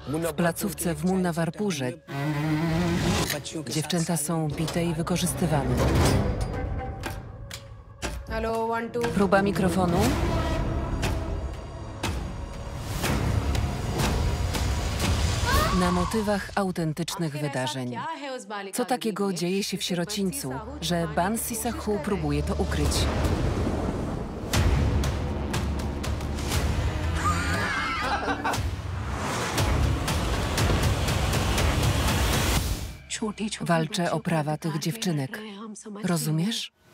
W placówce w Munnawarpurze dziewczęta są bite i wykorzystywane. Próba mikrofonu. Na motywach autentycznych wydarzeń. Co takiego dzieje się w sierocińcu, że Bansi Sahu próbuje to ukryć? Walczę o prawa tych dziewczynek. Rozumiesz?